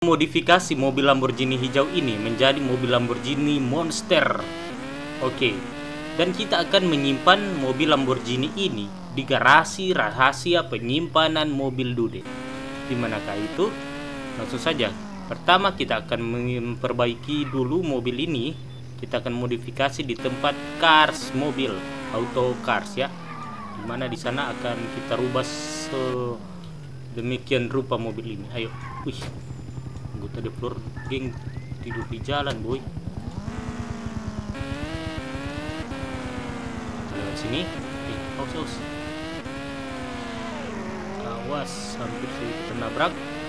Modifikasi mobil Lamborghini hijau ini menjadi mobil Lamborghini Monster. Oke. Dan kita akan menyimpan mobil Lamborghini ini di garasi rahasia penyimpanan mobil Dude. Di manakah itu? Langsung saja. Pertama kita akan memperbaiki dulu mobil ini. Kita akan modifikasi di tempat cars mobil, auto cars ya. Dimana di sana akan kita rubah demikian rupa mobil ini. Ayo. Wih. Anggota deploy geng tidur di jalan, boy. Lewat sini. Aus. Awas, hampir kita nabrak.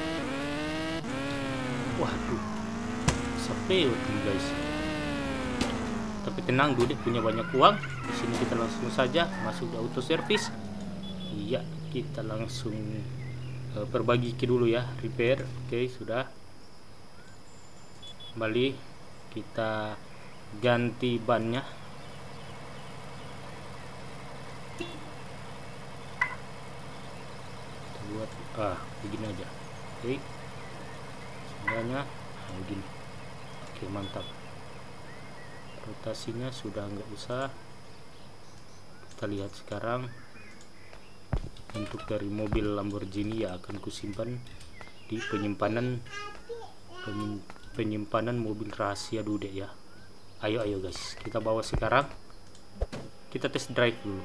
Waduh. Sepeu nih, guys. Tapi tenang, Dude punya banyak uang. Di sini kita langsung saja masuk ke auto service. Iya, kita langsung perbaiki dulu ya, repair. Oke, sudah. Kembali kita ganti bannya. Kita buat begini aja. Oke. Sebenarnya begini. Oke, mantap. Rotasinya sudah nggak usah. Kita lihat sekarang untuk dari mobil Lamborghini ya akan kusimpan di penyimpanan mobil rahasia Dude ya. Ayo guys, kita bawa sekarang. Kita test drive dulu.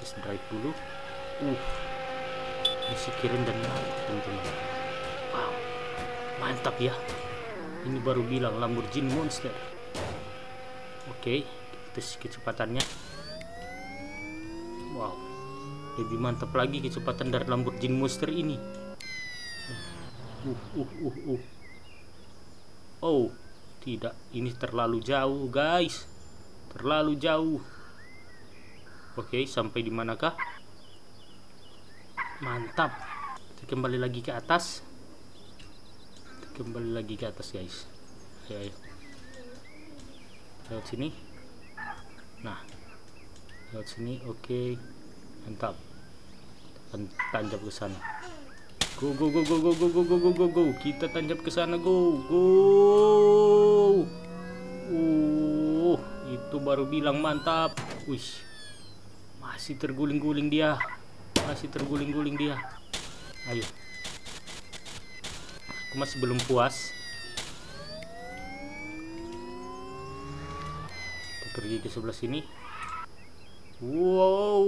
Isi kirim dan teman-teman. Wow, mantap ya. Ini baru bilang Lamborghini Monster. Oke, tes kecepatannya. Wow, lebih mantap lagi kecepatan dari Lamborghini Monster ini. Oh, tidak, ini terlalu jauh, guys. Terlalu jauh. Oke, sampai di manakah? Mantap. Kita kembali lagi ke atas. Guys. Ayo. Lewat sini. Nah, lewat sini. Oke. Mantap. Tanjap ke sana. Go. Kita tanjap ke sana, go. Itu baru bilang mantap. Wih. Masih terguling-guling dia. Ayo. Aku masih belum puas. Kita pergi ke sebelah sini. Wow.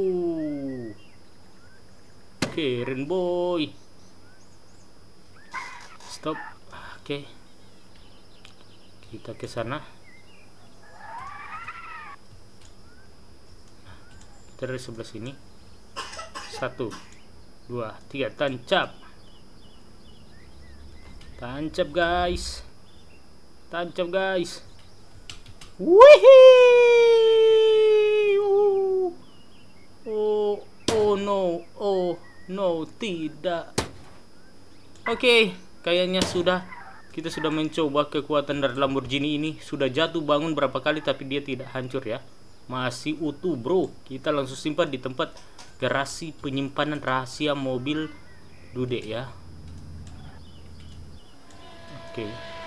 Oke, Rainbow. Stop. Oke. Kita ke sana. Kita dari sebelah sini. 1 2 3 tancap. Tancap guys. Wihii. Oh no, tidak. Oke, kayaknya kita sudah mencoba kekuatan dari Lamborghini ini. Sudah jatuh bangun berapa kali tapi dia tidak hancur ya. Masih utuh, bro. Kita langsung simpan di tempat garasi penyimpanan rahasia mobil Dude ya. Oke.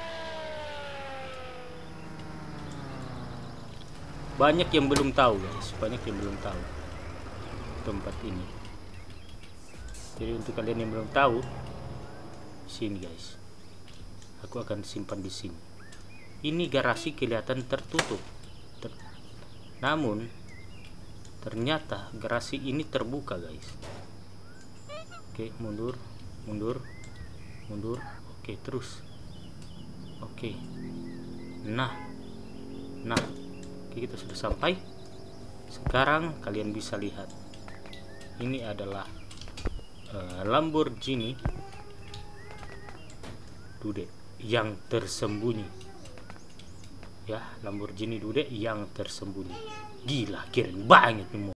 Banyak yang belum tahu, guys. Tempat ini. Jadi untuk kalian yang belum tahu, sini guys. Aku akan simpan di sini. Ini garasi kelihatan tertutup. Namun ternyata garasi ini terbuka, guys. Oke, mundur. Oke, terus. Oke. Nah. Oke, kita sudah sampai. Sekarang kalian bisa lihat. Ini adalah Lamborghini Dude yang tersembunyi. Ya, Lamborghini Dude yang tersembunyi. Gila, keren banget nih.